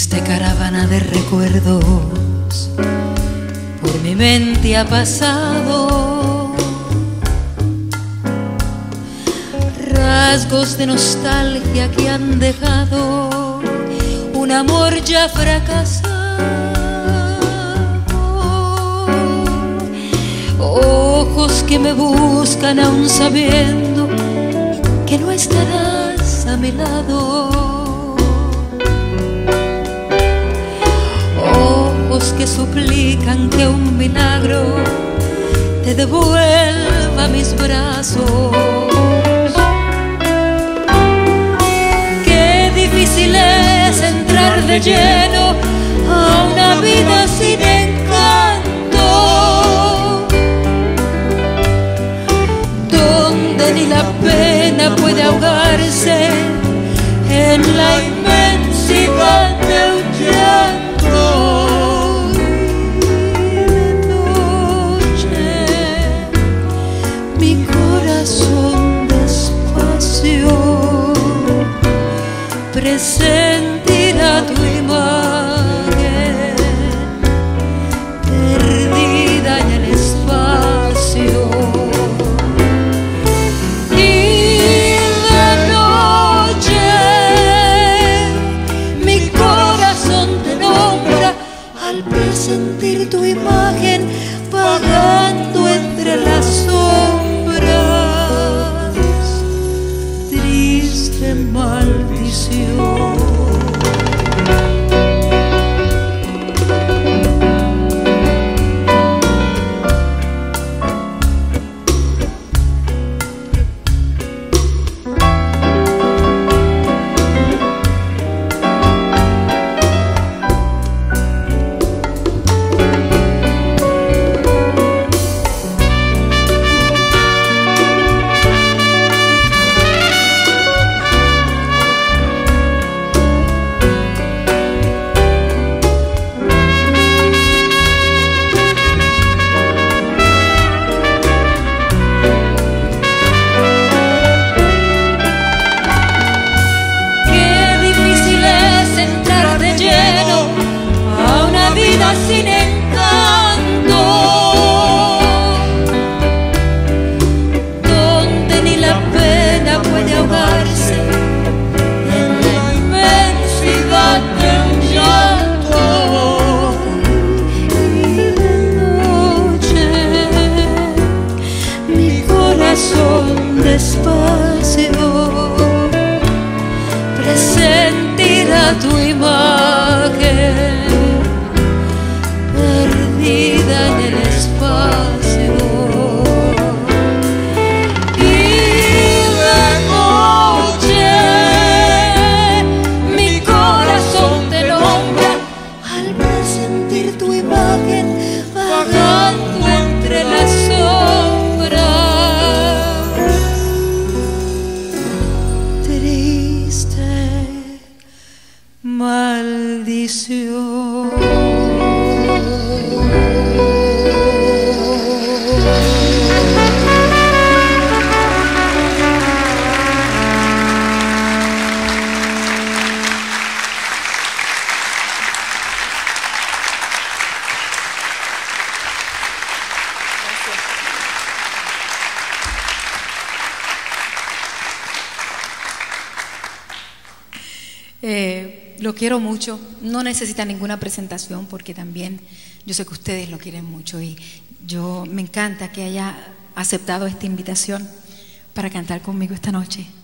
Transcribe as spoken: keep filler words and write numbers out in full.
Triste caravana de recuerdos por mi mente ha pasado, rasgos de nostalgia que han dejado un amor ya fracasado. Ojos que me buscan aún sabiendo que no estarás a mi lado. Ojos que suplican que un milagro te devuelva mis brazos. Qué difícil es entrar de lleno a una vida sin encanto, donde ni la pena puede ahogarse en la inmensidad de un llanto. Presentirá tu imagen perdida en el espacio, y de noche mi corazón te nombra al presentir tu imagen vagando entre las sombras. Triste maldición. Sin encanto, donde ni la pena puede ahogarse en la inmensidad de un llanto. Y de noche mi corazón despacio presentirá tu imagen perdida en el espacio, y de noche mi corazón te nombra al presentir tu imagen vagando entre las sombras. Triste maldición. Eh, lo quiero mucho, no necesita ninguna presentación porque también yo sé que ustedes lo quieren mucho, y yo me encanta que haya aceptado esta invitación para cantar conmigo esta noche.